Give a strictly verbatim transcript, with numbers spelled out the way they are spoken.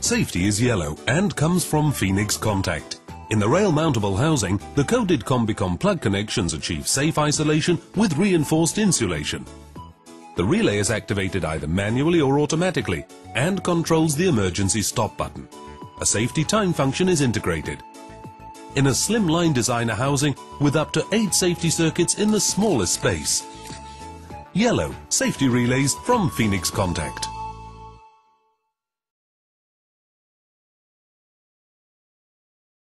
Safety is yellow and comes from Phoenix Contact. In the rail-mountable housing, the coded Combicom plug connections achieve safe isolation with reinforced insulation. The relay is activated either manually or automatically and controls the emergency stop button. A safety time function is integrated. In a slimline designer housing with up to eight safety circuits in the smallest space. Yellow safety relays from Phoenix Contact.